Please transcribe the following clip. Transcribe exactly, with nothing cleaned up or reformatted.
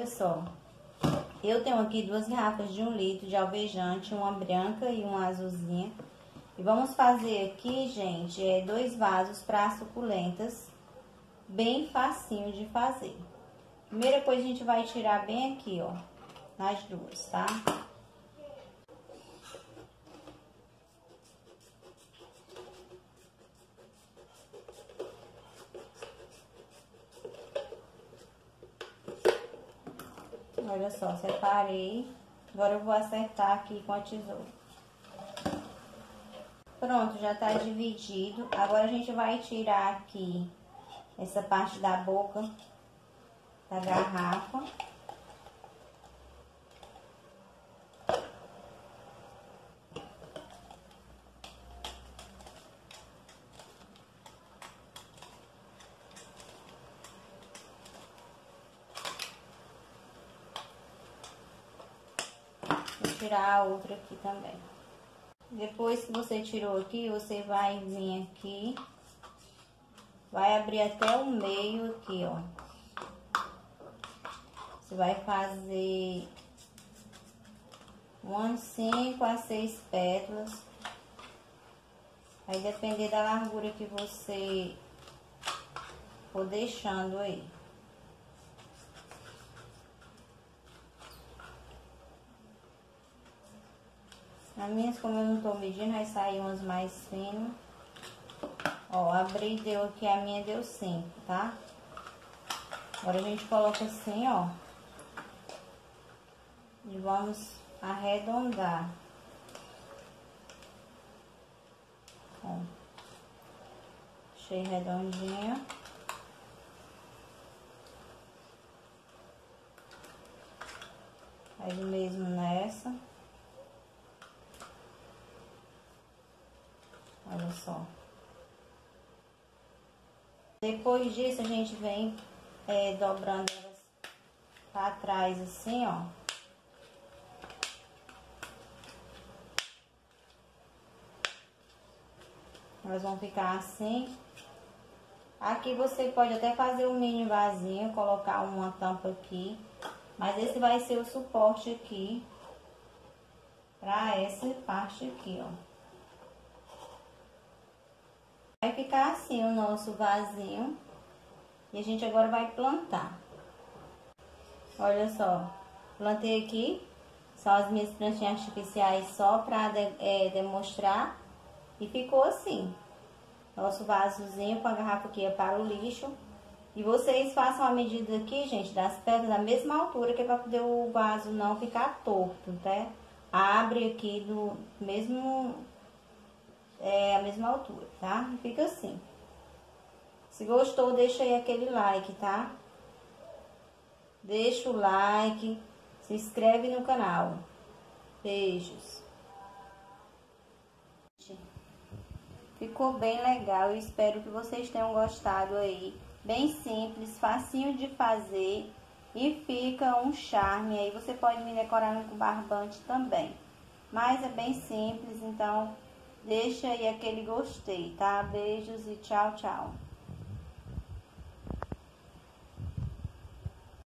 Olha só, eu tenho aqui duas garrafas de um litro de alvejante, uma branca e uma azulzinha. E vamos fazer aqui, gente, é, dois vasos para suculentas, bem facinho de fazer. Primeira coisa, a gente vai tirar bem aqui, ó, nas duas, tá? Olha só, separei. Agora eu vou acertar aqui com a tesoura. Pronto, já tá dividido. Agora a gente vai tirar aqui essa parte da boca da garrafa. Vou tirar a outra aqui também. Depois que você tirou aqui, você vai vir aqui, vai abrir até o meio aqui, ó. Você vai fazer umas cinco a seis pétalas. Vai depender da largura que você for deixando aí. As minhas, como eu não tô medindo, vai sair umas mais finas. Ó, abri, deu aqui, a minha deu cinco, tá? Agora a gente coloca assim, ó. E vamos arredondar. Ó. Deixei redondinha. Faz o mesmo nessa. Olha só. Depois disso, a gente vem é, dobrando elas pra trás assim, ó. Elas vão ficar assim. Aqui você pode até fazer um mini vasinho, colocar uma tampa aqui. Mas esse vai ser o suporte aqui pra essa parte aqui, ó. Vai ficar assim o nosso vasinho. E a gente agora vai plantar. Olha só, plantei aqui. São as minhas plantinhas artificiais só pra de, é, demonstrar. E ficou assim. Nosso vasozinho com a garrafa que ia para o lixo. E vocês façam a medida aqui, gente, das pedras da mesma altura, que é pra poder o vaso não ficar torto, tá? Abre aqui do mesmo... É a mesma altura, tá? E fica assim. Se gostou, deixa aí aquele like, tá? Deixa o like, se inscreve no canal. Beijos. Ficou bem legal, eu espero que vocês tenham gostado aí. Bem simples, facinho de fazer e fica um charme. Aí você pode me decorar com barbante também. Mas é bem simples, então... Deixa aí aquele gostei, tá? Beijos e tchau, tchau.